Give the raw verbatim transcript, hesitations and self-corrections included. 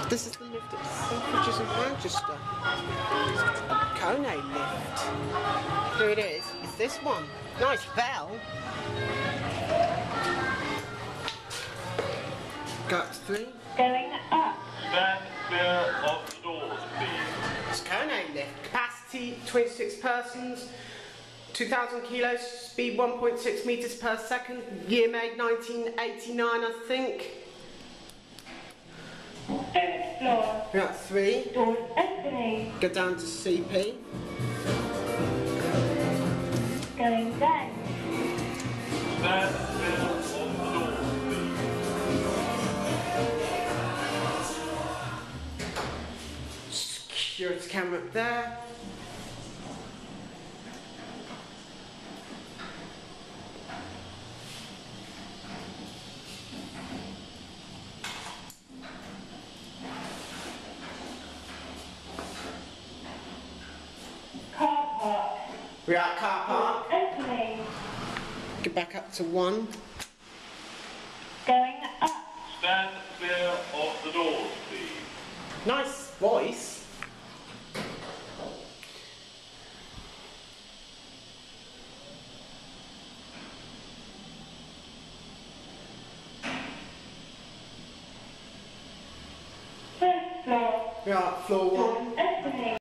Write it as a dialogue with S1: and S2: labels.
S1: This is the lift at Selfridges in Manchester. Kone lift. Here it is. It's this one. Nice bell. Go up to three.
S2: Going up.
S3: Stand clear of the doors, please.
S1: It's Kone lift. Capacity twenty-six persons. two thousand kilos. Speed one point six meters per second. Year made nineteen eighty-nine, I think.
S2: Third floor.
S1: We're at three.
S2: Doors opening.
S1: Go down to C P.
S2: Going down.
S3: Stand clear of the doors, please.
S1: Security camera up there.
S2: Car park.
S1: We're at car park.
S2: Opening.
S1: Get back up to one.
S2: Going up.
S3: Stand clear of the doors, please.
S1: Nice voice.
S2: First floor.
S1: We're at floor one.
S2: Doors opening.